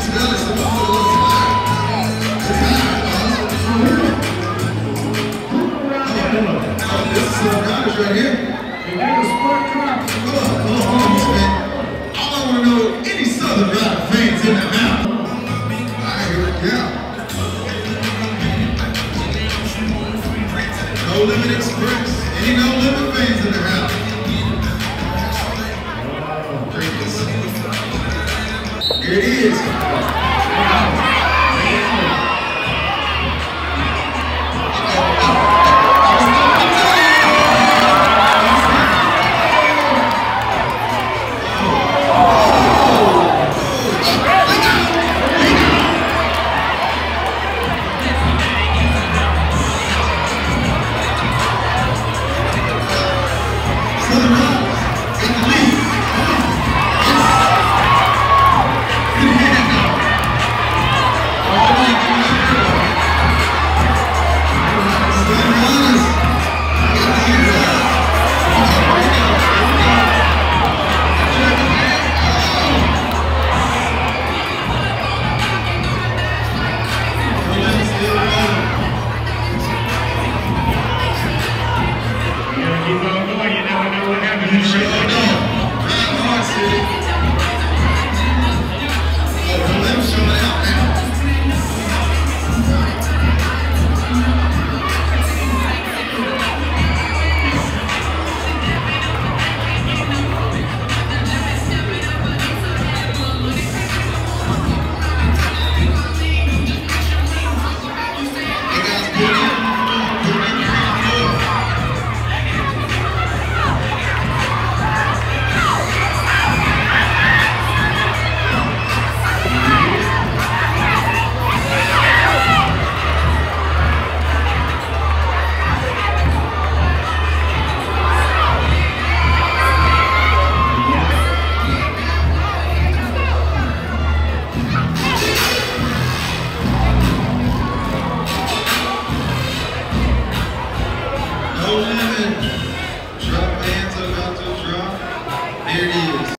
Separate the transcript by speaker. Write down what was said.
Speaker 1: tell it's a little tired. It's tired, oh, this is some guys right here. Hold on, man. All I want to know, any Southern Rock fans in the house? All right, here we go. No Limit Express. Any No Limit fans in the house? Here it is.